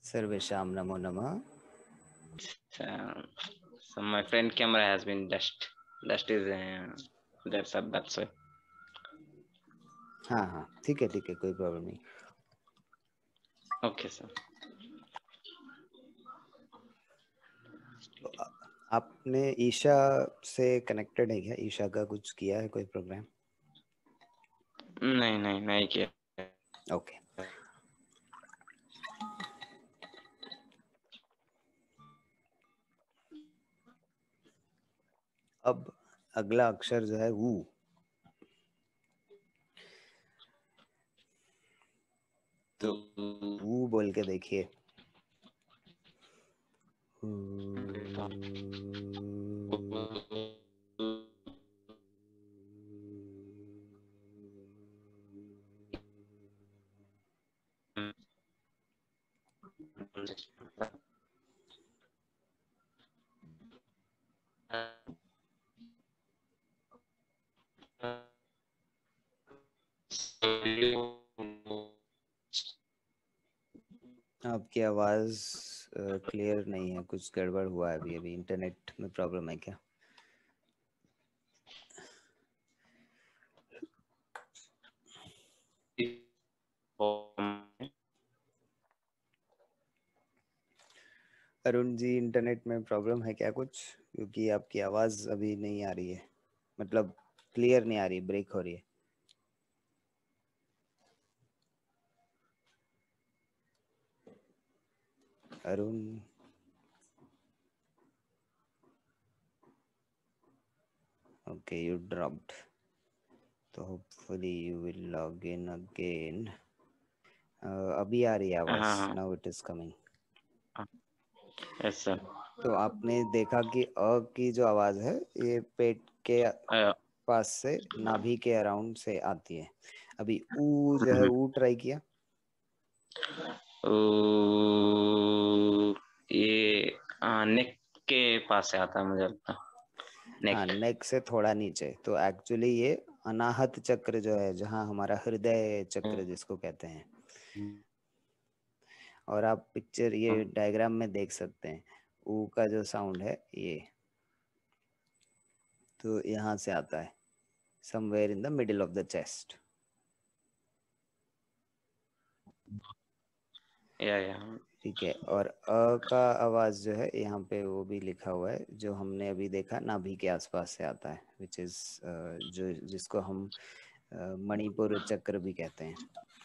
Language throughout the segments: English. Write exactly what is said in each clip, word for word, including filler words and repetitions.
सर्वेषां नमो नमः. Uh, so my friend camera has been dust. Dust is uh, that's up. That's why. हाँ हाँ ठीक है ठीक है कोई प्रॉब्लम नहीं. Okay sir. तो आ- आपने ईशा से कनेक्टेड है क्या? ईशा का कुछ किया है कोई प्रोग्राम? नहीं नहीं नहीं किया. ओके. अब अगला अक्षर जो है वू. तो वू बोल के देखिए. आपकी आवाज क्लियर नहीं है, कुछ गड़बड़ हुआ है अभी अभी. इंटरनेट में प्रॉब्लम है क्या? अरुण जी इंटरनेट में प्रॉब्लम है क्या कुछ? क्योंकि आपकी आवाज अभी नहीं आ रही है, मतलब क्लियर नहीं आ रही, ब्रेक हो रही है. अरुण ओके यू ड्रॉप्ड, तो hopefully you will log in again. अभी आ रही है आवाज. हाँ now it is coming. Yes sir. तो आपने देखा कि अ की जो आवाज है ये पेट के पास से नाभि के अराउंड से आती है. अभी ऊ जो है ऊ ट्राई किया. ये नेक के पास से आता है मुझे लगता है. हाँ नेक से थोड़ा नीचे. तो एक्चुअली ये अनाहत चक्र जो है, जहाँ हमारा हृदय चक्र जिसको कहते हैं, और आप पिक्चर ये डायग्राम में देख सकते हैं. ऊ का जो साउंड है ये, तो यहाँ से आता है somewhere in the middle of the chest. या या ठीक है. और अ का आवाज जो है यहाँ पे वो भी लिखा हुआ है, जो हमने अभी देखा नाभि के आसपास से आता है, विच इज जो जिसको हम मणिपुर चक्र भी कहते हैं.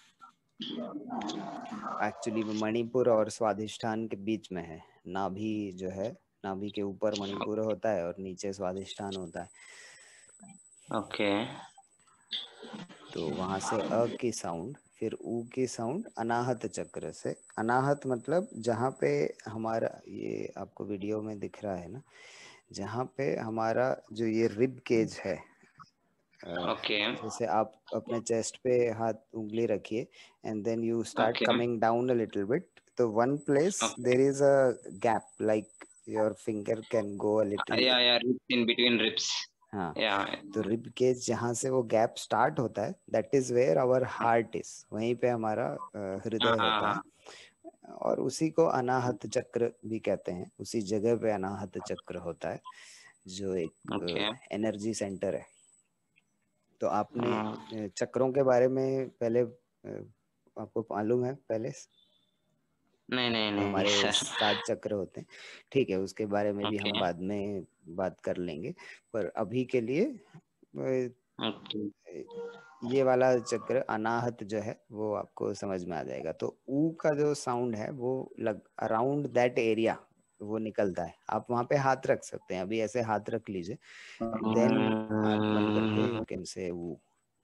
एक्चुअली मणिपुर और स्वादिष्ठान के बीच में है. नाभि जो है, नाभि के ऊपर मणिपुर होता है और नीचे स्वादिष्ठान होता है. ओके. तो वहां से अ की साउंड, फिर ऊ की साउंड अनाहत चक्र से. अनाहत मतलब जहाँ पे हमारा, ये आपको वीडियो में दिख रहा है ना, जहाँ पे हमारा जो ये रिब केज है, ओके. जैसे आप अपने चेस्ट पे हाथ उंगली रखिए and then you start okay. Coming down a little bit. तो one place there is a gap, like your finger can go a little. या या रिप्स इन बिटवीन रिप्स. हाँ. या तो रिब केज जहाँ से वो गैप स्टार्ट होता है, that is where our heart is. वहीं पे हमारा हृदय होता है. और उसी को अनाहत चक्र भी कहते हैं. उसी जगह पे अनाहत चक्र होता है, जो ओके. एक एनर्जी सेंटर है. तो आपने चक्रों के बारे में पहले आपको मालूम है पहले? नहीं नहीं नहीं नहीं हमारे सर. सात चक्र होते हैं. ठीक है, उसके बारे में भी ओके. हम बाद में बात कर लेंगे. पर अभी के लिए ओके. ये वाला चक्र अनाहत जो है वो आपको समझ में आ जाएगा. तो ऊ का जो साउंड है वो लग अराउंड दैट एरिया वो निकलता है. आप वहां पे हाथ रख सकते हैं. अभी ऐसे हाथ रख लीजिए एंड देन आंख बंद करके यू कैन से ऊ.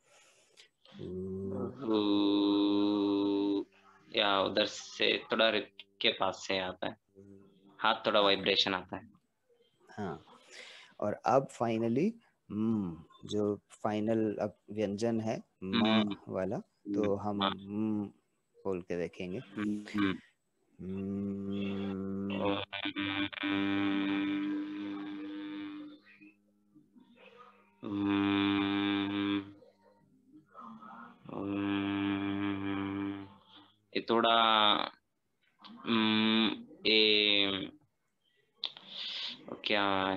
या उधर से थोड़ा रिप के पास से आता है, हाथ थोड़ा वाइब्रेशन आता है. हाँ. और अब फाइनली जो फाइनल अब व्यंजन है म वाला, तो हम म बोल के देखेंगे. ये थोड़ा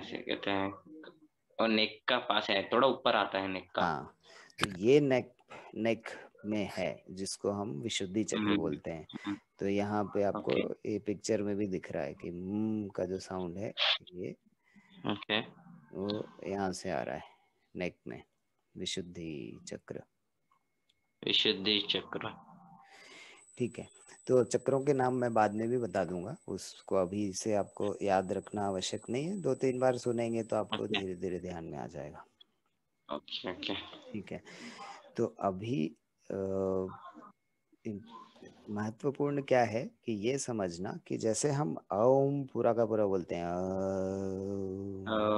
ऐसे कहते हैं, और नेक का पास है, थोड़ा ऊपर आता है नेक का। हाँ, तो ये नेक नेक में है, जिसको हम विशुद्धि चक्र हम्म, बोलते हैं। तो यहाँ पे आपको ओके ये पिक्चर में भी दिख रहा है कि म का जो साउंड है ये ओके वो यहाँ से आ रहा है नेक में, विशुद्धि चक्र। विशुद्धि चक्र। ठीक है, तो चक्रों के नाम मैं बाद में भी बता दूंगा, उसको अभी से आपको याद रखना आवश्यक नहीं है, दो तीन बार सुनेंगे तो आपको ओके धीरे धीरे ध्यान में आ जाएगा। ओके ओके ठीक है, तो अभी अ, महत्वपूर्ण क्या है कि ये समझना कि जैसे हम ओम पूरा का पूरा बोलते हैं अ,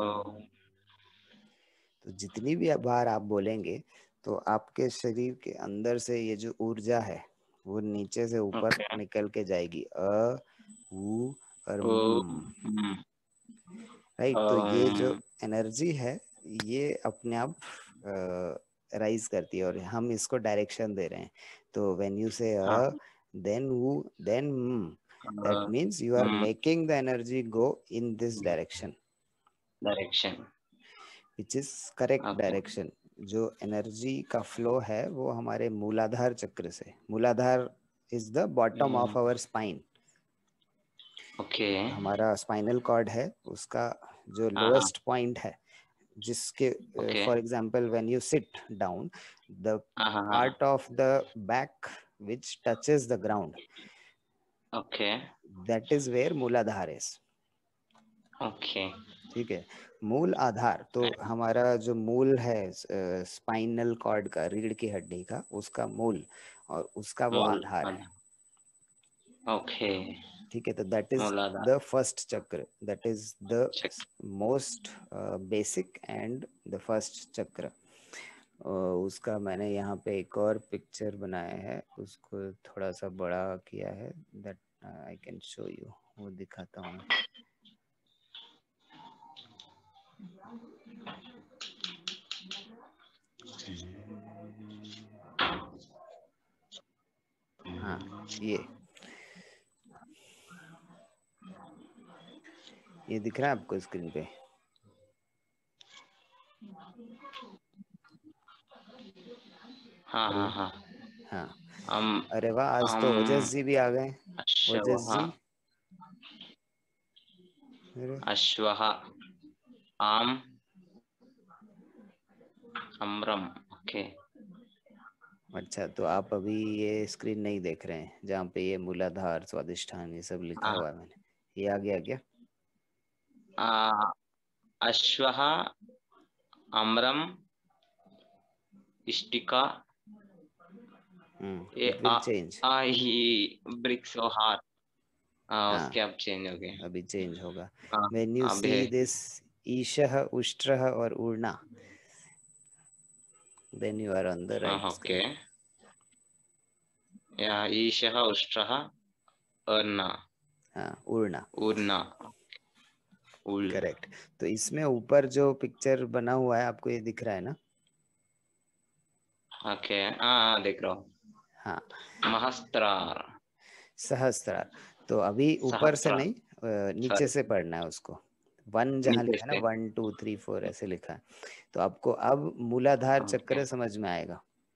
तो जितनी भी बार आप बोलेंगे तो आपके शरीर के अंदर से ये जो ऊर्जा है वो नीचे से ऊपर ओके निकल के जाएगी, अ ऊ और ओम म, राइट। तो ये जो ओम एनर्जी है ये अपने आप राइज करती है और हम इसको डायरेक्शन दे रहे हैं। तो व्हेन यू से हाँ A then U then M, that means you are hmm making the energy go in this direction, direction. which is correct okay direction। जो एनर्जी का फ्लो है वो हमारे मूलाधार चक्र से, Muladhara is the bottom of our spine. Okay हमारा spinal cord है, उसका जो हाँ हाँ लोएस्ट पॉइंट है, जिसके okay for example when you sit down, the हाँ हाँ हाँ part of the back which touches the ground, okay that is where Muladhara is। Okay ठीक है, मूल आधार तो हमारा जो मूल है स्पाइनल कॉर्ड का, रीढ़ की हड्डी का, उसका मूल और उसका वो मूल आधार है। ओके ठीक है, तो that is Muladhara the first chakra, that is the chakra. Most basic and the first chakra. uh, उसका मैंने यहाँ पे एक और पिक्चर बनाया है, उसको थोड़ा सा बड़ा किया है, that I can show you, वो दिखाता हूँ मैं। हाँ, ये ये दिख रहा है आपको स्क्रीन पे? हाँ हेलो, हाँ हाँ हाँ। हम अरे वाह, आज तो ओजस हम जी भी आ गए। ओजस अश्वः जी, अरे अश्वः आम अम्रम। ओके अच्छा, तो आप अभी ये स्क्रीन नहीं देख रहे हैं जहाँ पे ये मूलाधार, स्वादिष्ठान ये सब लिखा हाँ हुआ है मैंने, ये आ गया क्या? आ, अश्वः अम्रम इष्टिका। हम्म, ये it uh will change. Uh he bricks और हार्ट। हाँ हाँ, उसके अब चेंज हो गए। अभी चेंज होगा। हाँ व्हेन यू अब सी है। दिस ईशः उष्ट्रः और ऊर्णा, then you are on the हाँ राइट ओके स्क्रीन। या ईशः उष्ट्रः अर्ना हाँ, ऊर्णा, उर्ना उल। करेक्ट। तो इसमें ऊपर जो पिक्चर बना हुआ है आपको ये दिख रहा है ना? ओके हाँ हाँ देख रहा हूँ। हाँ, महस्त्रार सहस्त्रार। तो अभी ऊपर से सहस्त्रार नहीं, अ, नीचे सॉरी से पढ़ना है उसको। वन जहाँ नीचे लिखा है ना, से। वन टू थ्री फोर ऐसे लिखा है, तो आपको अब मूलाधार ओके चक्र समझ में आएगा,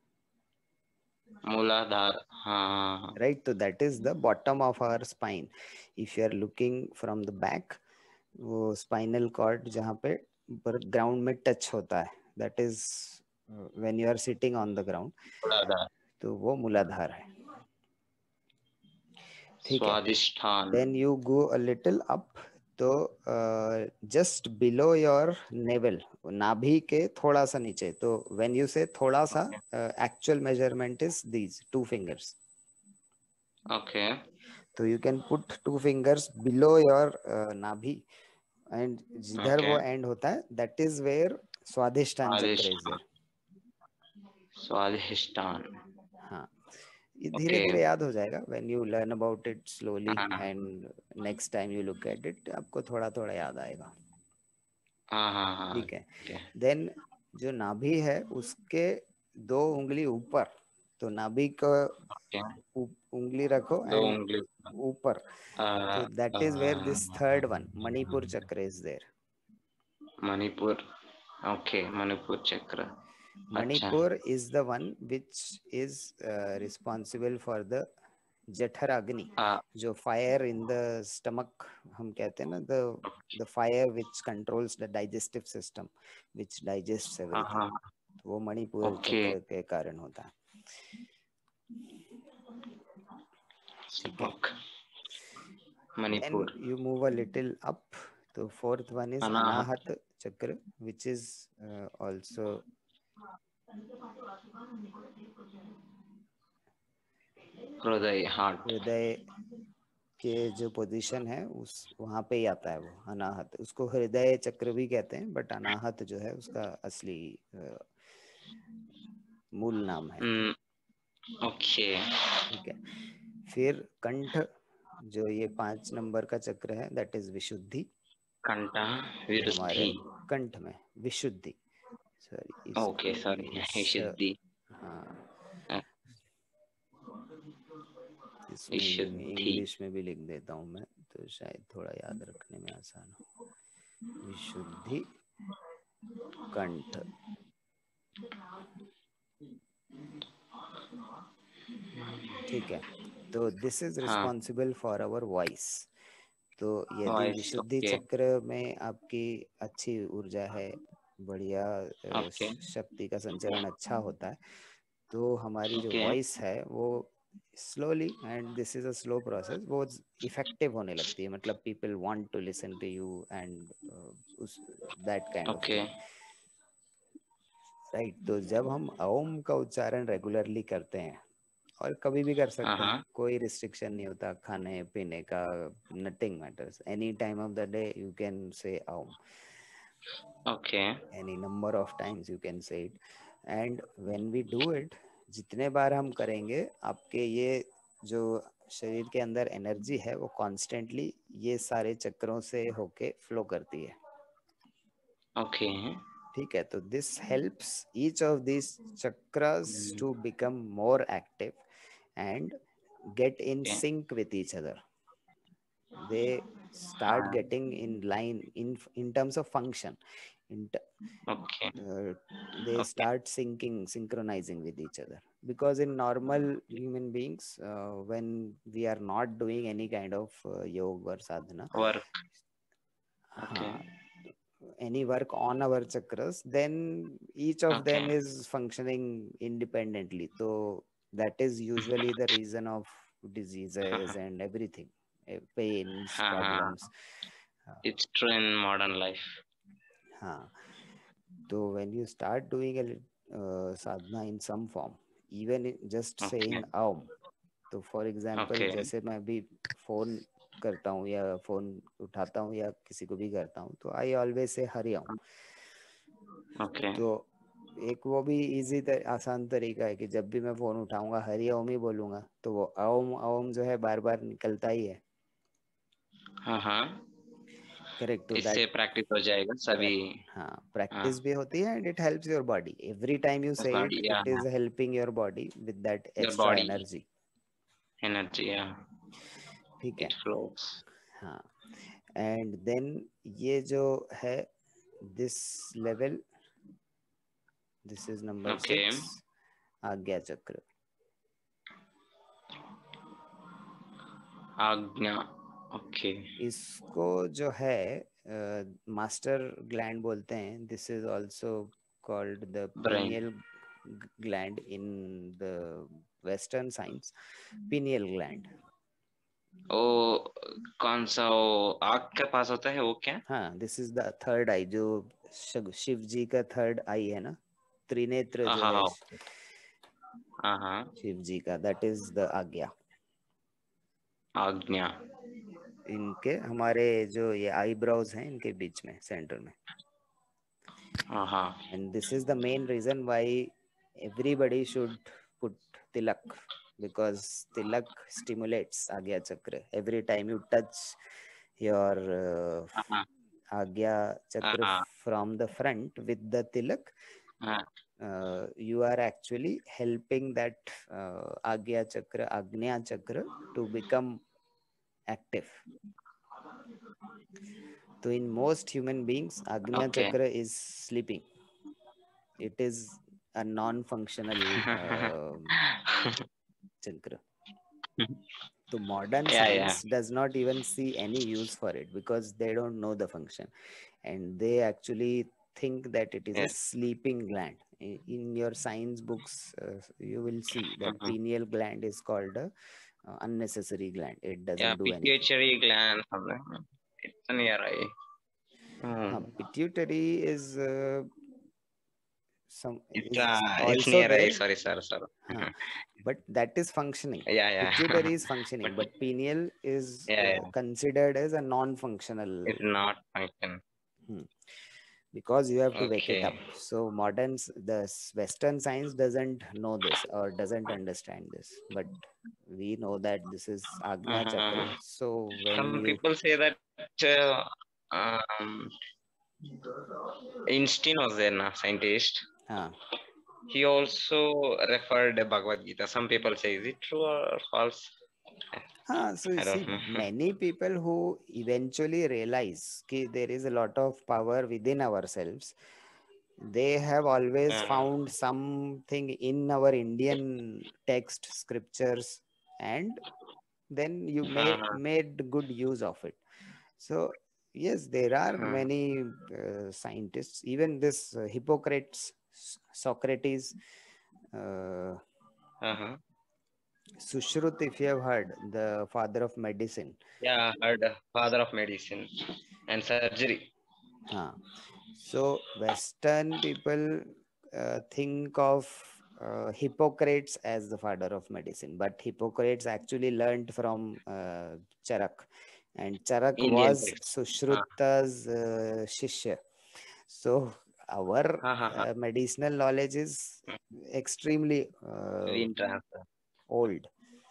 मूलाधार हाँ हाँ हाँ राइट। तो that is the bottom of our spine. If you are looking from the back, वो स्पाइनल कॉर्ड जहाँ पे ऊपर ग्राउंड में टच होता है, that is when you are sitting on the ground, Muladhara तो वो मूलाधार है। ठीक है, Swadhisthana. Then you go a little up, तो जस्ट बिलो योर नेवल, नाभि के थोड़ा सा नीचे, तो व्हेन यू से थोड़ा सा, okay actual measurement is these two fingers. Okay तो you can put two fingers below your nabhi, and जिधर ओके वो एंड होता है दैट इज वेयर स्वादिष्ठान चक्र इज स्वादिष्ठान देयर। स्वादिष्ठान। हाँ, ये धीरे ओके धीरे याद हो जाएगा when you learn about it slowly, हाँ and next time you look at it आपको थोड़ा थोड़ा याद आएगा। हाँ हाँ हाँ ठीक है, ओके देन जो नाभि है उसके दो उंगली ऊपर, तो नाभि को ओके उ- उंगली रखो दो एंड उंगली ऊपर, आ, तो that uh, is where this third one Manipur chakra is there. Manipur. Okay, Manipur chakra. अच्छा. Manipur is the one which is uh, responsible for the Jatharagni, Uh, जो fire in the stomach हम कहते हैं ना, the the fire which controls the digestive system, which digests everything. uh-huh. तो वो Manipur Okay. चक्र के कारण होता है. ठीक है. Manipur. Then you move a little up. तो fourth one is Anahat. Anahat chakra, which is uh, also हृदय, heart. हृदय के जो पोजीशन है उस वहाँ पे ही आता है वो अनाहत. उसको हृदय चक्र भी कहते हैं, बट अनाहत जो है उसका असली uh, मूल नाम है. Mm, okay. ठीक है. फिर कंठ, जो ये पांच नंबर का चक्र है, दैट इज विशुद्धि. कंठ हमारे विशुद्धि. कंठ में Vishuddhi. Sorry, okay, sorry, Vishuddhi. हाँ, इसमें विशुद्धि. इंग्लिश में भी लिख देता हूँ मैं, तो शायद थोड़ा याद रखने में आसान हो. विशुद्धि कंठ. ठीक है. तो this is responsible for our voice. तो यदि विशुद्धि चक्र में आपकी अच्छी ऊर्जा है, बढ़िया शक्ति का संचरण अच्छा होता है, तो हमारी जो वॉइस है वो slowly, and this is a slow process, वो इफेक्टिव होने लगती है. मतलब people want to listen to you and उस that kind of thing, right. तो जब हम ओम का उच्चारण रेगुलरली करते हैं, और कभी भी कर सकते हैं, कोई रिस्ट्रिक्शन नहीं होता खाने पीने का, nothing matters. Any time of the day you can say Om. Okay. Any number of times you can say it. And when we do it, जितने बार हम करेंगे, आपके ये जो शरीर के अंदर एनर्जी है वो कॉन्स्टेंटली ये सारे चक्रों से होके फ्लो करती है. ओके. ठीक है. तो this helps each of this chakras to become more active and get in sync with each other. They start getting in line in in terms of function. In okay. uh, they okay. start syncing, synchronizing with each other. Because in normal human beings, uh, when we are not doing any kind of uh, yoga or sadhana, work, okay. uh, any work on our chakras, then each of okay. them is functioning independently. So that is usually the reason of diseases uh-huh. and everything, pains, uh-huh. problems. It's true in modern life. हाँ. So when you start doing a uh, sadhana in some form, even just okay. saying Aum. तो for example okay. जैसे मैं अभी phone करता हूँ या phone उठाता हूँ या किसी को भी करता हूँ, तो I always say Hari Om. okay. तो एक वो भी इजी तर, आसान तरीका है कि जब भी मैं फोन उठाऊंगा हरि ओम ही बोलूंगा, तो वो ओम ओम जो है बार बार निकलता ही है. हाँ हाँ, करेक्ट. तो इससे प्रैक्टिस हो जाएगा सभी. हाँ, प्रैक्टिस भी होती है, and it helps your body. Every time you say it, it is helping your body with that extra energy. Energy, या ठीक है. हाँ. एंड देन ये जो है this level, this is number six, Ajna chakra. आज्ञा. ओके. इसको जो है मास्टर uh, ग्लैंड बोलते हैं. This is also called the pineal gland in the western science. Pineal gland. ओ, कौन सा वो आँख के पास होता है वो क्या? हाँ, this is the third eye, जो शिव जी का थर्ड आई है ना, त्रिनेत्र जो है शिव जी का, दैट इज द आज्ञा. आज्ञा. इनके हमारे जो ये आईब्रोज हैं, इनके बीच में, सेंटर में. And this is the main reason why everybody should put tilak, because tilak stimulates agya chakra. Every time you touch your uh, uh-huh. agya chakra uh-huh. from the front with the tilak, uh-huh. uh, you are actually helping that uh, agya chakra, agnya chakra to become active. So in most human beings, Agnya Okay. Chakra is sleeping. It is a non-functional uh, chakra. So modern Yeah, yeah. science does not even see any use for it because they don't know the function, and they actually think that it is a Yes. sleeping gland. I- In your science books, uh, you will see that Mhm. pineal gland is called a uh, unnecessary gland. It Yeah, doesn't do anything. pituitary gland. Something. It's near eye. Uh, Hmm. pituitary is uh, some It's is uh, it's also near eye. there, Sorry, sir, sir. huh, but that is functioning. Yeah, yeah. Pituitary is functioning, But but pineal is yeah, uh, yeah. considered as a non-functional. It's not function. Hmm. Because you have to wake it Okay. up. So modern, s- the s- Western science doesn't know this or doesn't understand this, but we know that this is Agnya Chakra. Uh-huh. So when Some you, people say that uh, um, Einstein was there, na, scientist. huh, He also referred Bhagavad Gita. Some people say, is it true or false? huh, so you I see, don't know. many people who eventually realize that there is a lot of power within ourselves, they have always Uh-huh. found something in our Indian text scriptures, and then you may Uh-huh. made good use of it. So yes, there are Uh-huh. many uh, scientists, even this uh, Hippocrates, S- Socrates, uh, Uh-huh. Sushrut, if you have heard, the father of medicine. Yeah, heard uh, father of medicine and surgery. Huh. So Western people uh, think of uh, Hippocrates as the father of medicine, but Hippocrates actually learned from uh, Charak, and Charak Indian was text. Uh, Sushruta's uh, shishya. So our uh-huh. uh, medicinal knowledge is extremely uh, In transfer. old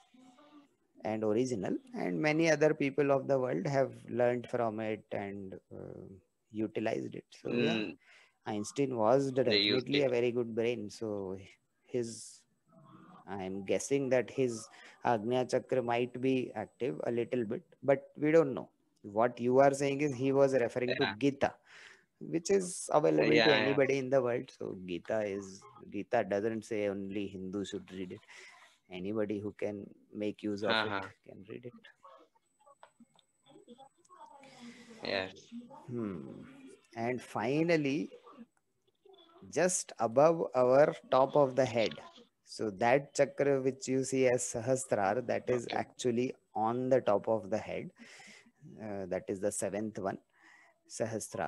and original, and many other people of the world have learned from it and uh, utilized it. So yeah, Mm, Einstein was they used definitely it. a very good brain. So his, I'm guessing that his Agnya Chakra might be active a little bit, but we don't know. What you are saying is he was referring to Yeah, Gita, which is available to yeah, yeah. anybody in the world. So Gita is, Gita doesn't say only Hindu should read it. Anybody who can make use of it Uh-huh. can read it. Yes. Hmm. And finally, just above our top of the head. So that chakra which you see as Sahasrar, that is Okay. actually on the top of the head. Uh, that is the seventh one, Sahasrar.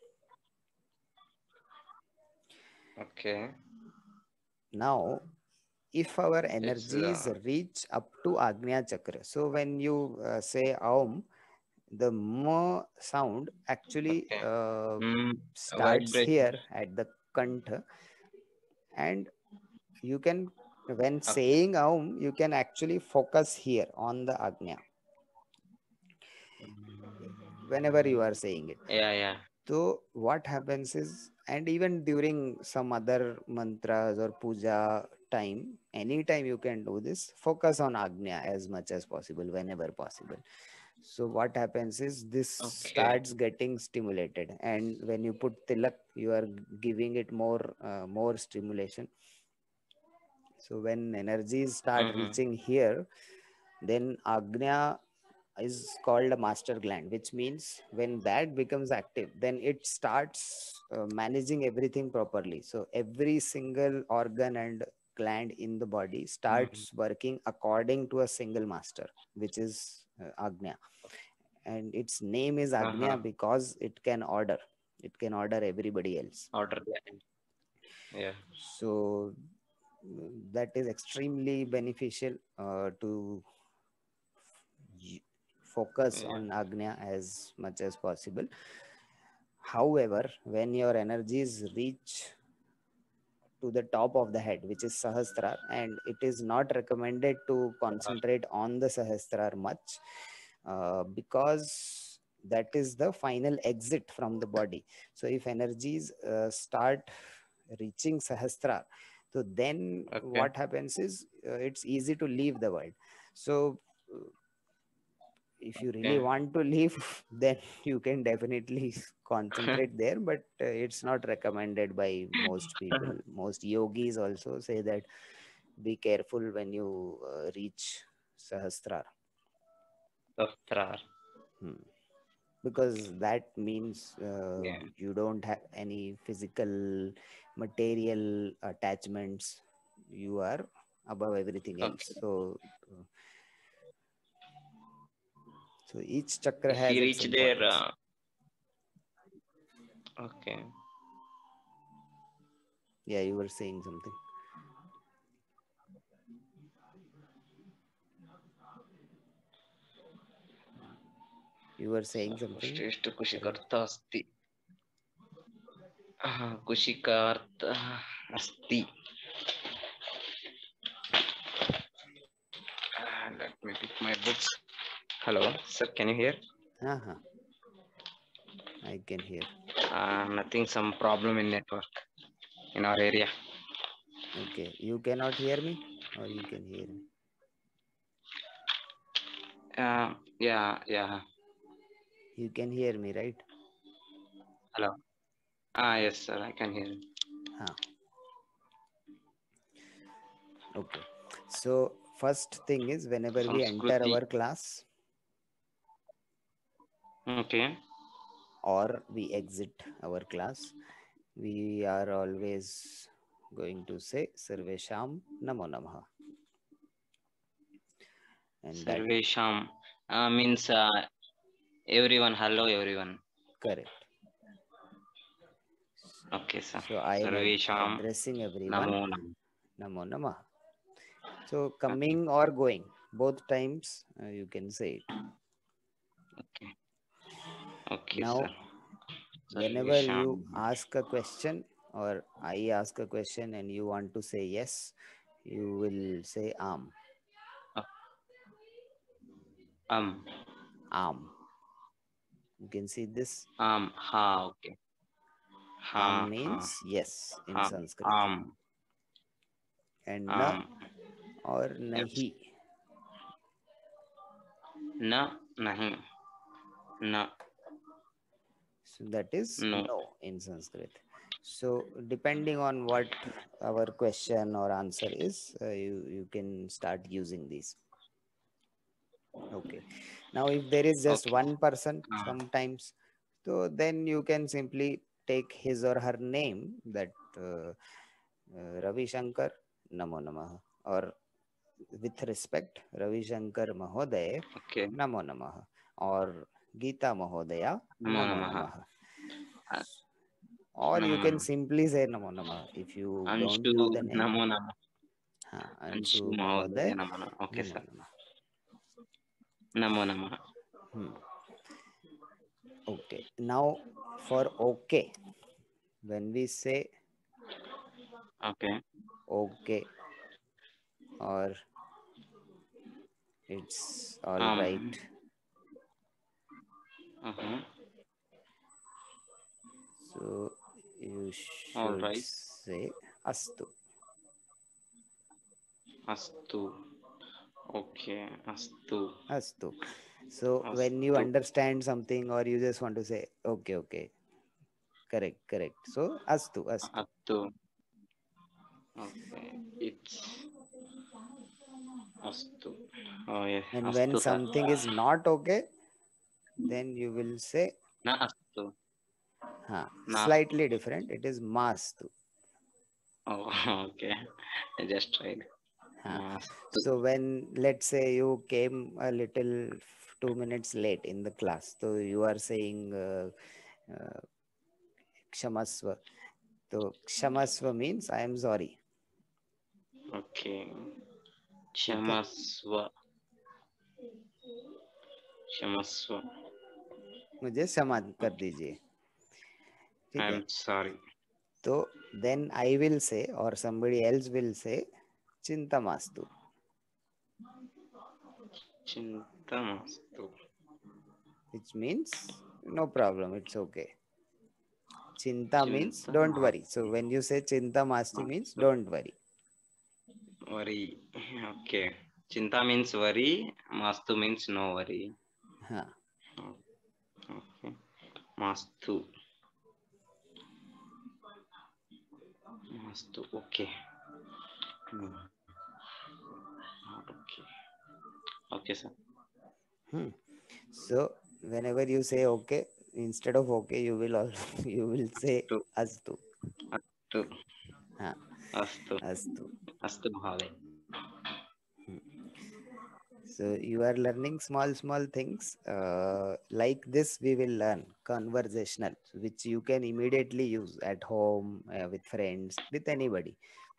Okay. Now, if our It's energies uh, reach up to Agnya Chakra, so when you uh, say Aum, the M sound actually okay. uh, Mm, starts vibration. here at the Kantha, and you can, when Okay. saying Aum, you can actually focus here on the Agnya whenever you are saying it. Yeah, yeah. So what happens is, and even during some other mantras or puja time, anytime you can do this, focus on Agnya as much as possible, whenever possible. So what happens is this Okay. starts getting stimulated, and when you put tilak, you are giving it more, uh, more stimulation. So when energies start Mm-hmm. reaching here, then Agnya is called a master gland, which means when that becomes active, then it starts uh, managing everything properly. So every single organ and gland in the body Mm-hmm. starts working according to a single master, which is uh, Agnya. And its name is Uh-huh. Agnya because it can order. It can order everybody else. Outer line. Yeah. So mm, that is extremely beneficial uh, to y- focus Yeah. on Agnya as much as possible. However, when your energies reach to the top of the head, which is Sahasrar, and it is not recommended to Uh, concentrate on the Sahasrar much uh, because that is the final exit from the body. So if energies uh, start reaching Sahasrar, so then okay. what happens is uh, it's easy to leave the world. So if you really Okay. want to leave, then you can definitely concentrate there, but uh, it's not recommended by most people. Most yogis also say that be careful when you uh, reach Sahasrar. Sahasrar. Hmm. Because that means uh, Yeah. you don't have any physical material attachments. You are above everything else. Okay. So uh, so each chakra If has we its reach there, importance. uh, okay. Yeah, you were saying something. You were saying something. श्रेष्ठ कुशी Karan. करता अस्ति हाँ, कुशी का अर्थ अस्ति Uh, let me pick my books. Hello, sir, can you hear? Uh-huh. I can hear. Uh, nothing, some problem in network in our area. Okay. You cannot hear me or you can hear me? Uh, yeah, yeah. You can hear me, right? Hello. Ah, yes, sir, I can hear. Huh. Okay. So first thing is whenever we enter Sanskriti. our class Okay. or we exit our class, we are always going to say Sarvesham Namo Namaha. And that Sarvesham uh, means uh, everyone. Hello, everyone. correct. Okay, sir. So I am ad- Sarvesham addressing everyone Namo Namo. Namo Namaha. So coming or going, both times uh, you can say it. Okay. Okay, sir. Now, whenever you Sarvesham. ask a question or I ask a question and you want to say yes, you will say am. Uh, um. Am. You can see this. Um. Ha. Okay. Am Ha. Ha. means yes in Ha. Sanskrit. Um. And na Um. or Yes. nahi. Na. Nahi. Na. So that is No. no in Sanskrit. So depending on what our question or answer is, uh, you, you can start using these. Okay. Now, if there is just Okay. one person Uh, sometimes, so then you can simply take his or her name, that uh, uh, Ravi Shankar Namo Namaha, or with respect Ravi Shankar Mahoday okay. Namo Namaha, or Geeta Mahodaya Namo Namo Namaha. Namaha. Uh, Or Namo you can Namaha. simply say Namo Namaha if you don't Anshu know the name. Namo Namaha. Ha, Anshu Anshu Mahodaya Mahoday Namo Namaha. Okay, Namo sir. Namaha. Namo Namaha. Hmm. Okay. Now for okay, when we say Okay. okay or it's all right, Um. Uh-huh. so you All should right. say astu. Astu. Okay. Astu. Astu. So when you Astu. understand something or you just want to say okay, okay, correct, correct. So astu, astu. Astu. Okay. It's Astu. Oh yeah. And when Astu, sir. something is not okay, then you will say Na Astu. ha, Na. slightly different. It is mastu. Oh, okay. I just tried. Ha. Mastu. So when let's say you came a little f- two minutes late in the class, so you are saying uh, uh, kshamasva. So kshamasva means I am sorry. Okay. ठीक है Chamaswa. Chamaswa. मुझे क्षमा कर दीजिए ठीक है I'm sorry. तो then I will say or somebody else will say चिंता मास्तु Chintamastu. which means no problem, it's okay. Chinta means don't Chintama. worry. So when you say chinta masti means don't worry. Worry. Okay. Chinta means worry. Mastu means no worry. हाँ okay मास्तु मास्तु okay okay okay sir hmm. So whenever you say okay, instead of okay you will also you will say अस्तु astu. अस्तु हाँ अस्तु astu. अस्तु महोदय Hmm. So you are learning small small things uh, like this. We will learn conversational, which you can immediately use at home, uh, with friends, with anybody.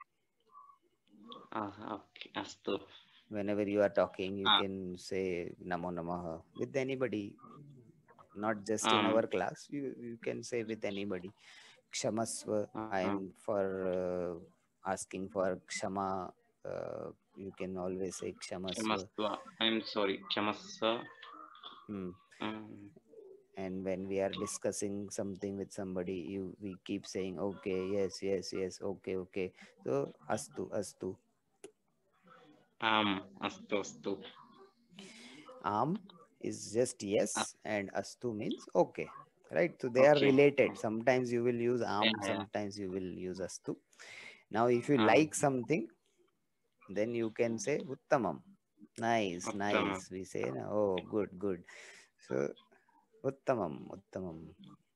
Okay अस्तु Whenever you are talking, you uh- can say namo namaha with anybody, not just in आम् our class. You you can say with anybody. Kshamasva, I आम् am for uh, asking for kshama. Uh, you can always say kshamasva. क्षमस्व I am सोरि क्षमस्व Hmm. Mm. And when we are discussing something with somebody, you we keep saying okay, yes, yes, yes, okay, okay. So astu, astu. आम् अस्तु अस्तु Am is just uh- yes, and astu means okay. Right? So they are okay related. Sometimes you will use या am, या sometimes you will use astu. Now, if you आम् like something, then you can say uttamam. Nice, उत्तमम् nice. We say, oh, good, good. So uttamam, uttamam.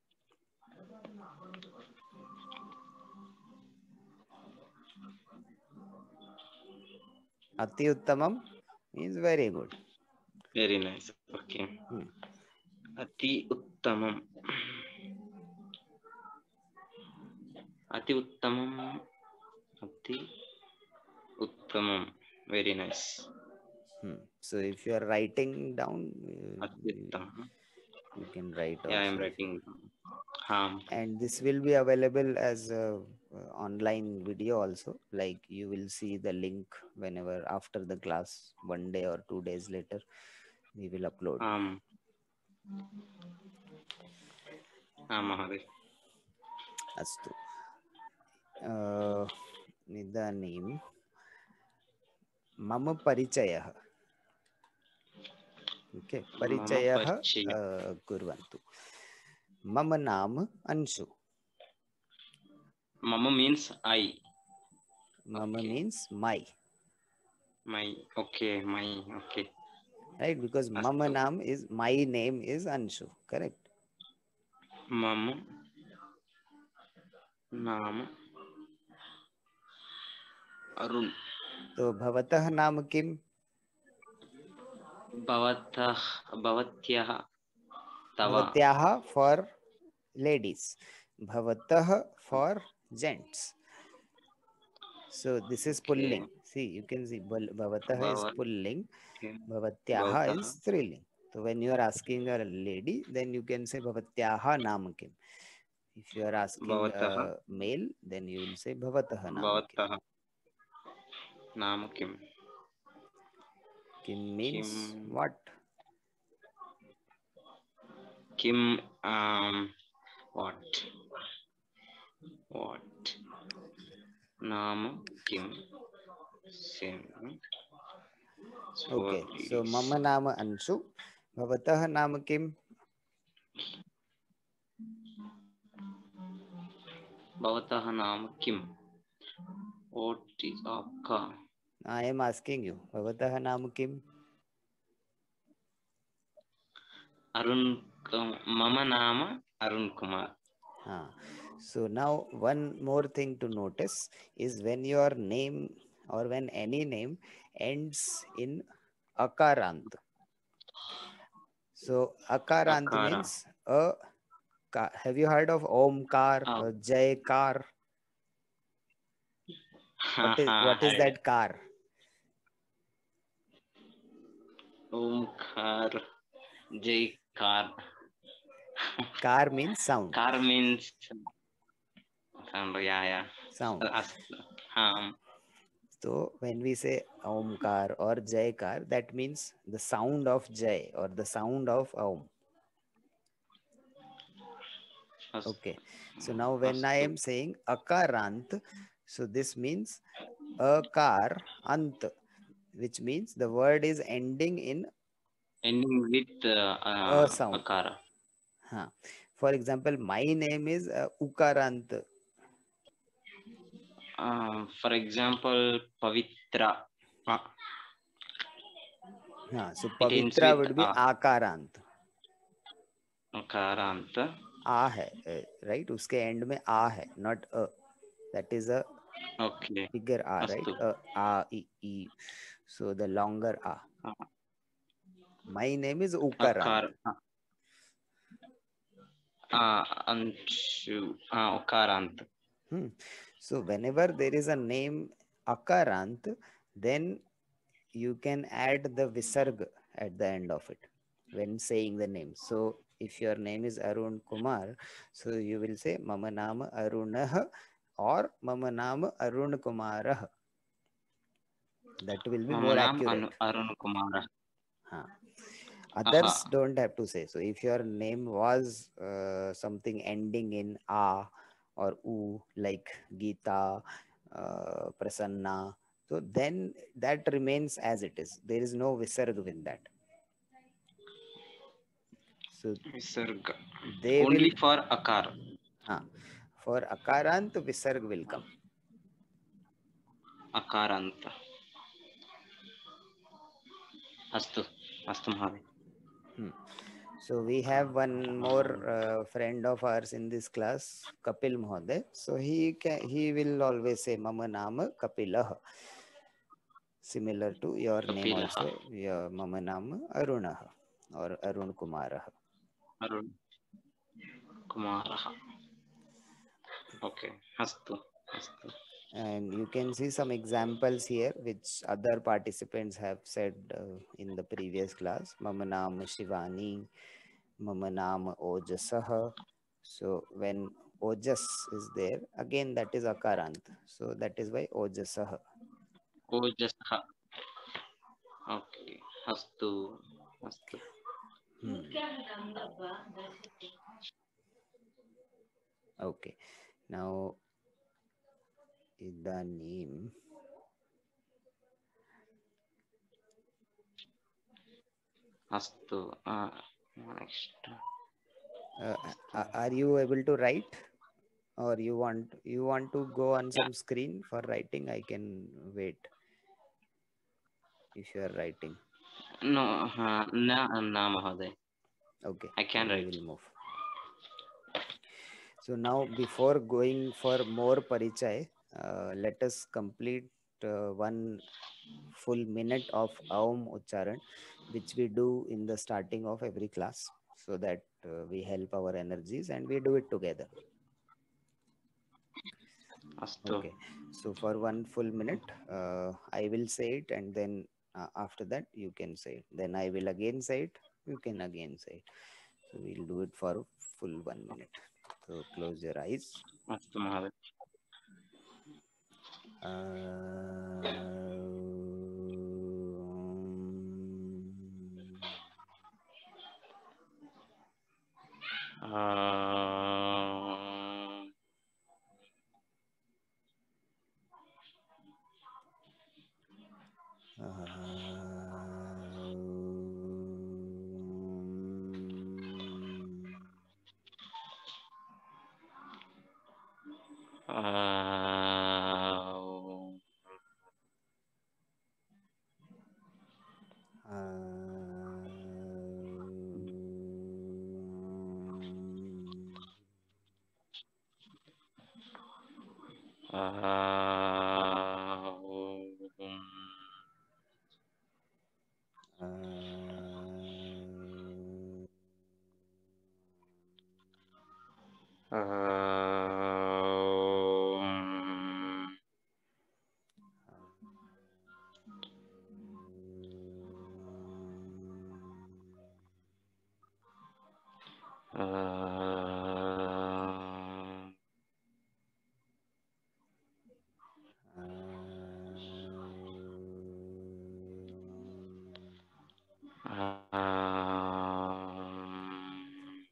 Ati uttamam means very good. Very nice okay Hmm. अति उत्तमम् अति उत्तमम् अति उत्तमम् very nice Hmm. So if you are writing down, uh, अति you, उत्तमम् you can write या I am also if you. Writing am And this will be available as a uh, online video also. Like you will see the link whenever after the class, one day or two days later, we will upload. आम् आम् महोदय Astu. Uh, इदानीं मम परिचयः. Okay मम परिचयः परिचय कुर्वन्तु. मम नाम अंशु. मम means I Mama okay means my, my okay my okay right? Because Mama अस्तु Naam is my name is Anshu, correct? मम नाम अरुण् तो भवतः नाम किम? भवतः भवत्याः तव भवत्याः for ladies, भवतः for gents. So this is okay pulling. See, you can see bal- bhavatah is भवत् pulling, bhavatyaha भवतः is striling. So when you are asking a lady, then you can say bhavatyaha naam kim. If you are asking भवतः a male, then you will say bhavatah naam kim. भवतः नाम किम् Kim किं means what? किम् um, what what नाम किं same for Okay, so ladies mama naam Anshu, bhavatah naam kim? भवतः नाम किम् what is आपका I am asking you, bhavatah naam kim? Arun मम नाम Arun Kumar Ah. So now one more thing to notice is when your name or when any name ends in akarant. So akarant अकार means a. Have you heard of Omkar oh or Jaykar? What is हाँ what is heard that car? Omkar jai kar Car means sound. Kar means sound yeah yeah Sound. हाँ So when we say Omkar or Jaykar, that means the sound of Jay or the sound of Om. Okay. So now when I अस्तु am saying akarant, so this means akar ant, which means the word is ending in ending with uh, a uh, sound. akara. हाँ, for example, my name is uh, Ukarant. Uh, for example, Pavitra. Uh, हाँ, so it ends Pavitra with would be a. Akarant. Akarant. आ है, right? उसके end में आ है, not a. That is a Okay. bigger a, right? Astu. A, a, e, e. So the longer a. Uh, My name is Ukarant. akar. Uh, Anshu. Uh, Ukarant. Hmm. So whenever there is a name Akarant, then you can add the visarg at the end of it when saying the name. So if your name is Arun Kumar, so you will say Mama Nama Arunah or Mama Nama Arun Kumarah. That will be Mama more naam accurate. Anu- Arun Kumar. Huh. Aha. Others don't have to say. So if your name was uh, something ending in A or U, like Geeta, uh, Prasanna, so then that remains as it is. There is no visarg with that. So Visarga. they will, Only for akar. huh, for Akarant, visarg will come. Akaranta. Astu. Astu Mahadev. Hmm. So we have one more uh, friend of ours in this class, Kapil Mohoday. So he can, he will always say Mama Nama Kapilah. Similar to your name Kapilaha. also, your Mama Nama Arunah or Arun Kumarah. Arun Kumaraha. Okay. Astu. Astu. And you can see some examples here which other participants have said uh, in the previous class. Mama Nama Shivani, Mama Nama Ojasah. So when Ojas is there, again that is Akarant. So that is why Ojasah. Ojasaha. Okay. Astu. Astu. Hmm. Okay. Now, Idanim. Astu. Uh, next. Uh, are you able to write, or you want you want to go on Yeah. some screen for writing? I can wait if you are writing. No. Uh, na. Na Mahadev. Okay. I So can we write. will move. So now, before going for more parichay, uh, let us complete uh, one full minute of Aum Ucharan, which we do in the starting of every class, so that uh, we help our energies and we do it together. Astu. Okay. So for one full minute, uh, I will say it, and then uh, after that you can say it. Then I will again say it. You can again say it. So we'll do it for full one minute. So close your eyes. Astu Mahadev. Uh, uh, uh, um, uh, um,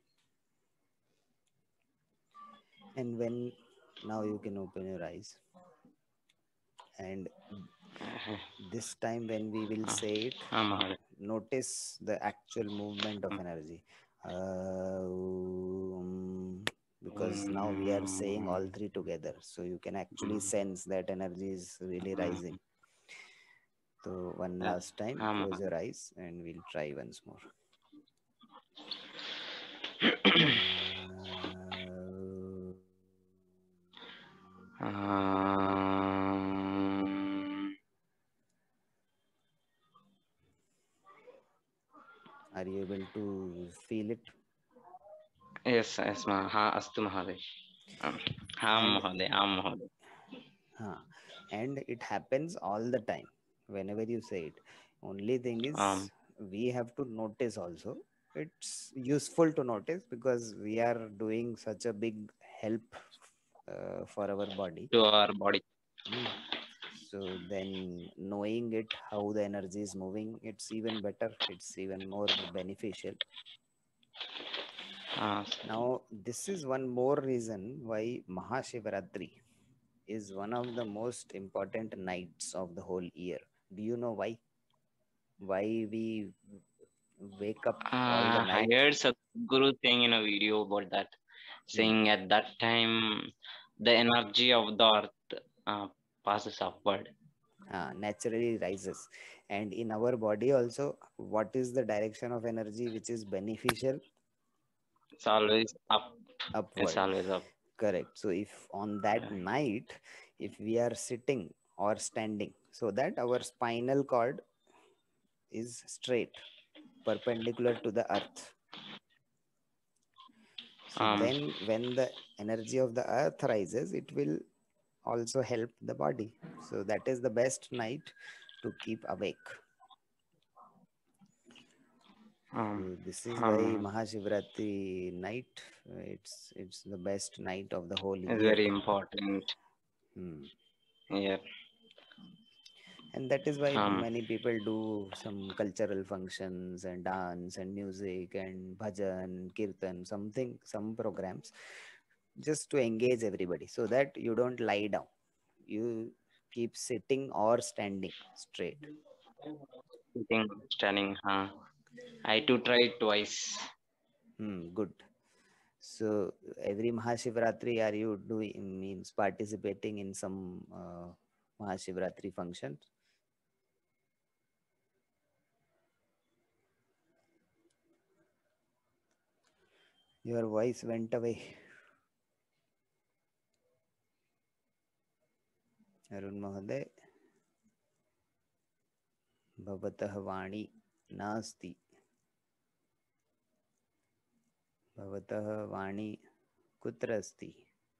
And when now you can open your eyes, and this time when we will say it, uh, Mahadev. notice the actual movement of energy. Uh, um, because now we are saying all three together, so you can actually sense that energy is really rising. So one last time, um, close your eyes and we'll try once more. um, Are you able to feel it? yes, yes, ma. Ha, astu Mahadev. Um, ha, Mahadev, ha, Mahadev. Huh. And it happens all the time whenever you say it. Only thing is, Um, we have to notice also. It's useful to notice because we are doing such a big help uh, for our body. to our body. Mm. So then knowing it, how the energy is moving, it's even better. It's even more beneficial. Uh, Now, this is one more reason why Mahashivratri is one of the most important nights of the whole year. Do you know why? Why we wake up all the uh, I night? heard Sadhguru saying in a video about that, saying Hmm. at that time the energy of the earth uh, passes upward. Uh, naturally rises. And in our body also, what is the direction of energy which is beneficial? It's always up. It's Upward. always up. Correct. So if on that night, if we are sitting or standing, so that our spinal cord is straight, perpendicular to the earth. So Um, then when the energy of the earth rises, it will also help the body. So that is the best night to keep awake. um, So this is why um, Mahashivratri night, it's it's the best night of the whole it's year. very important. Hmm. Yeah. And that is why Um, many people do some cultural functions and dance and music and bhajan, kirtan, something, some programs just to engage everybody so that you don't lie down. You keep sitting or standing straight. sitting, standing. Huh? I too tried twice. Hmm, good. So every Mahashivratri, are you doing means participating in some uh, Mahashivratri function? Your voice went away. Arun Mahoday, Bhavatah Vani Nasti. Bhavatah Vani Kutra Asti.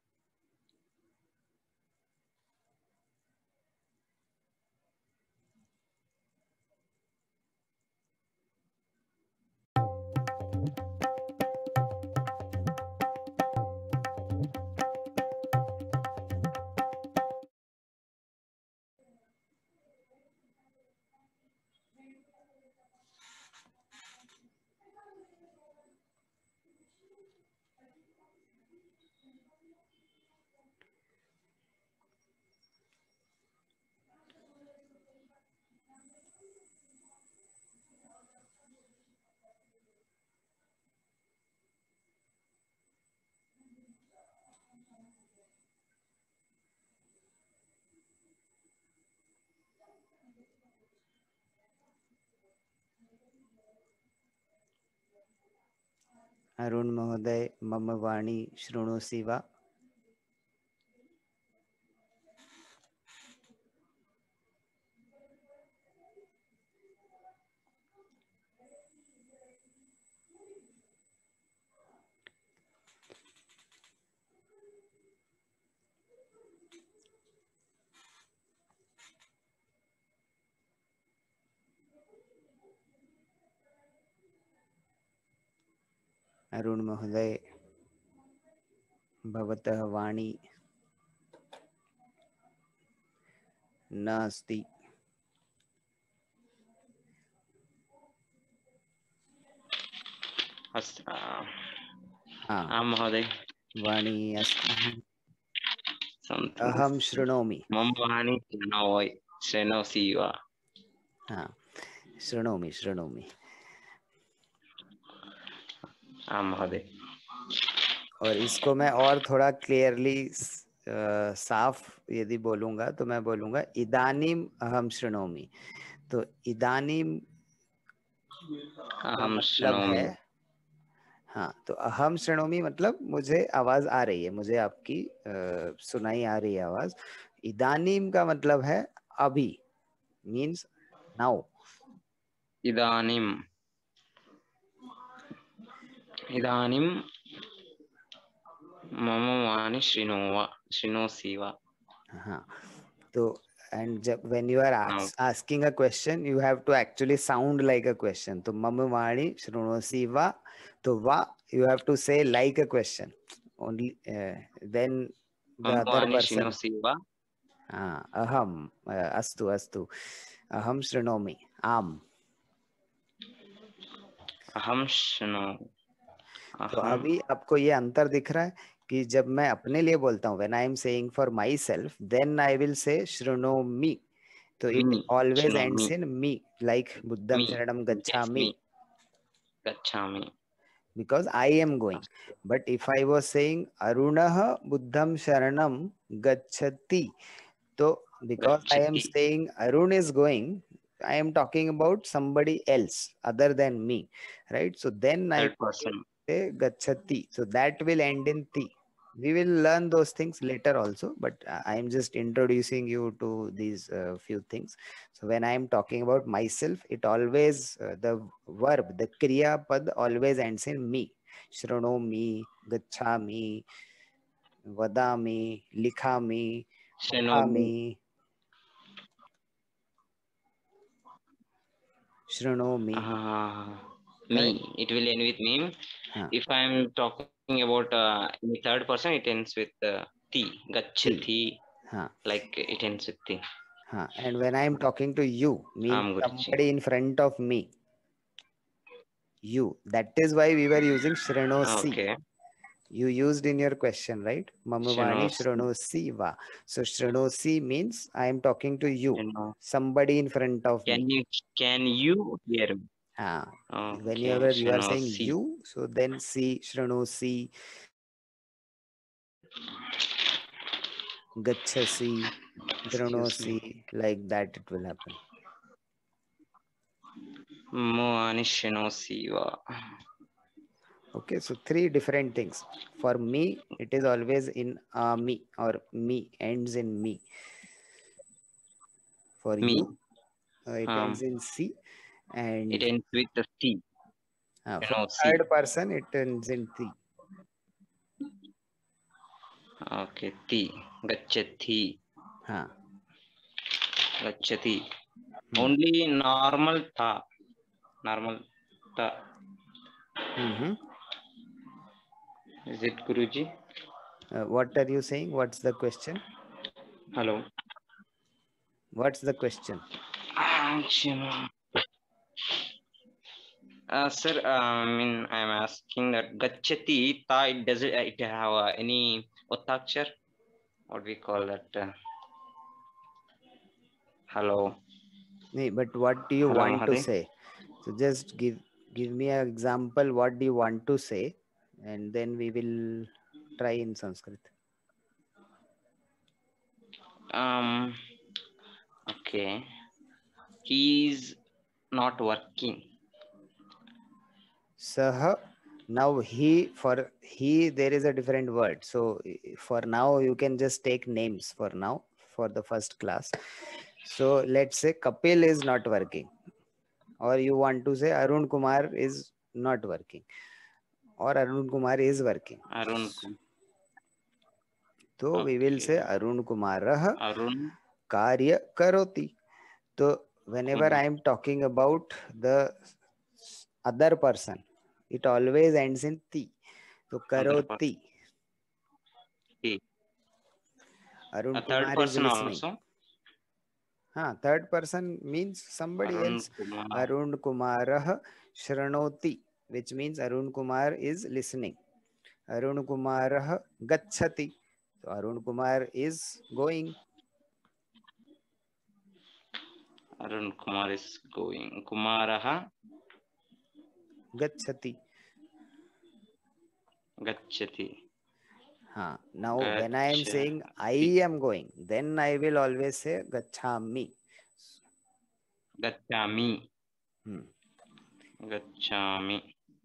Arun Mahoday, Mama Vani Shrunosi Va. Arun Mahoday, Bhavatah Vani Nasti. As, uh, Ah, ah, Mahoday. Vani Asti. Something. Aham Shrunomi. Mambhani Shrenoi. Shreno Siva. Ah. शृणोमि शृणोमि। आम महोदय। और इसको मैं और थोड़ा clearly साफ यदि बोलूंगा तो मैं बोलूंगा इदानीम अहम शृणोमि। तो इदानीम का अहम मतलब शृणोमि। है, हाँ, तो अहम शृणोमि मतलब मुझे आवाज आ रही है, मुझे आपकी आ, सुनाई आ रही है आवाज। इदानीम का मतलब है अभी, मीन्स नाउ। इदानीम इदानीम मम वाणी शृणोवा शृणोसि वा। हाँ, तो and जब when you are Now, ask, asking a question you have to actually sound like a question. तो मम वाणी शृणोसि वा, तो वा you have to say like a question only, uh, then the मम other वाणी person. शृणोसि वा। हाँ, अहम, uh, अस्तु अस्तु, अहम शृणोमि, आम। अहम शृणो तो अहम अभी आपको ये अंतर दिख रहा है कि जब मैं अपने लिए बोलता हूँ when I am saying for myself then I will say शृणोमि, तो it मी always शृणोमि। ends in me, like बुद्धं मी शरणं यस गच्छामि, मी गच्छामि। because I am going. But if I was saying Arunah Buddham Sharanam Gacchati, so because I am गच्छति। saying Arun is going, I am talking about somebody else other than me, right? So then I third person. say Gacchati. So that will end in Ti. We will learn those things later also, but I am just introducing you to these uh, few things. So when I am talking about myself, it always, uh, the verb, the Kriya Pad always ends in me. Shrunomi, Gachami, Vadami, Likhami, शृणोमि। Uphami, Shrunomi. Me, Correct? it will end with me. Huh. If I am talking about uh, in the third person, it ends with uh, ti, Ti. gacchati, Huh. like it ends with ti. Huh. And when I am talking to you, means Am Guruji. somebody in front of me, you. That is why we were using Shrinosi. Okay. You used in your question, right? Mamavani Shrinos, Shrinosi va. So Shrinosi means I am talking to you, Shrino. somebody in front of Can me. you can you hear me? Ah, Okay, whenever you are saying Shrinosi. you, so then si, Shrinosi, Gachasi, Excuse me. Dranosi, like that it will happen. Moani Shrinosi va. Okay, so three different things. For me, it is always in uh, me, or me ends in me. For Me. you, uh, it Um, ends in C, and it ends with the T. uh, for Shrinosi. third person, it ends in T. Okay, ti. Gacchati. Huh. Gacchati. Hmm. Only normal tha. Normal tha. Mm-hmm. Is it Guruji? Uh, what are you saying? What's the question? Hello. What's the question? Uh, sir, uh, I mean, I'm asking that Gachati, ta, it does it, it have uh, any Uttakshar? What we call that? Uh, hello. Nee, but what do you Hello, want to Mahadev. say? So just give give me an example. What do you want to say? And then we will try in Sanskrit. Um, okay. He's not working. Saha. Now he, for he there is a different word. So for now you can just take names for now for the first class. So let's say Kapil is not working, or you want to say Arun Kumar is not working, or Arun Kumar is working. Arun. So we will say Okay. Arun Kumarah Arun Karya Karoti. So whenever I am talking about the other person, it always ends in ti. So Karoti. Arun A third Kumar is person listening. also. Huh, third person means somebody Arun else. Kumar. Arun Kumarah Shranoti, which means Arun Kumar is listening. Arun Kumarah Gachati. So Arun Kumar is going. Arun Kumar is going. Kumaraha गच्छति. gacchati. हाँ. Now when I am Gacchati. saying I am going, then I will always say gacchami. Gacchami. Hmm. Gacchami.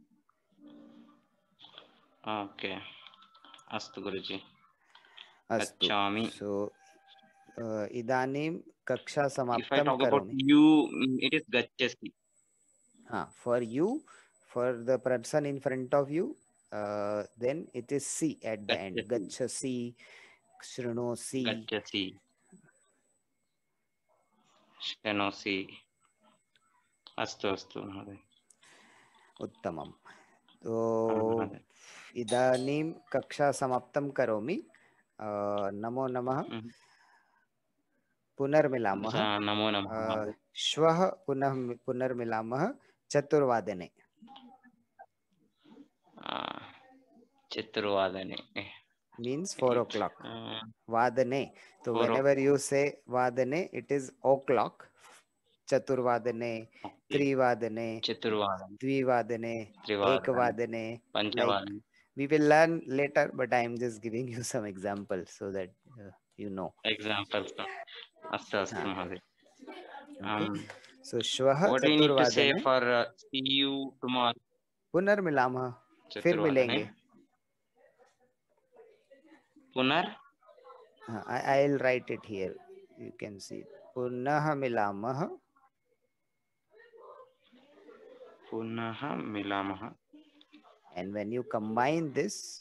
Okay. Astu Guruji. अस्तु. Gacchami. So uh, इदानीं कक्षा If I समाप्तं talk about करोमि. you, it is gacchasi. हाँ. For you, for the person in front of you, uh, then it is si at the end. Gacchasi, shrunosi. Gacchasi. Shrunosi. अस्तु अस्तु महोदय. उत्तमं. तो इदानीं कक्षा समाप्तं करोमि. नमो नमः. पुनर्मिलामः. नमो नमः. श्वः पुनः पुनर्मिलामः चतुर्वादने. चतुर्वादने means four o'clock. Vadane. So whenever you say vadane, it is o'clock. Chaturvadane, Trivadane, Dvivadane, Ekvadane. Like we will learn later, but I am just giving you some examples so that uh, you know. Examples. Astu astu Mahadev. Okay. So Shvaha What do you need to say Chaturvadane. for uh, see you tomorrow? पुनर्मिलामः. फिर मिलेंगे. पुनर्. I will write it here. You can see. पुनः मिलामः. पुनः मिलामः. And when you combine this,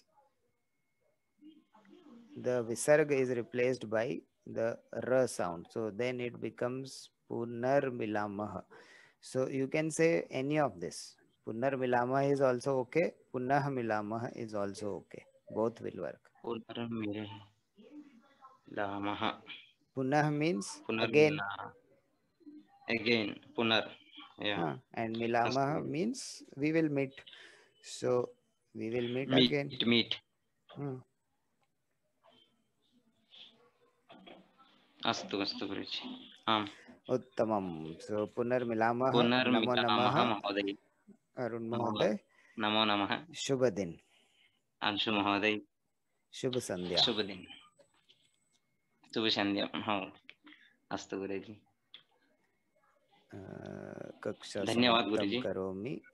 the visarga is replaced by the ra sound. So then it becomes punar milamah. So you can say any of this. Punar milamah is also okay. Punah milamah is also okay. Both will work. Punar milamah. Punah means punar again. Again. Punar. Yeah. Uh, and milamah means we will meet. So we will meet, meet again. Meet. Hmm. अस्तु अस्तु गुरुजी. आम्. उत्तमं. सो पुनर्मिलामः. नमो नमः महोदय. अरुण महोदय. नमो नमः. शुभ दिन. अंशु महोदय. शुभ संध्या. शुभ दिन. शुभ संध्या. हाँ. अस्तु गुरुजी. कक्षा धन्यवाद गुरुजी. करोमि.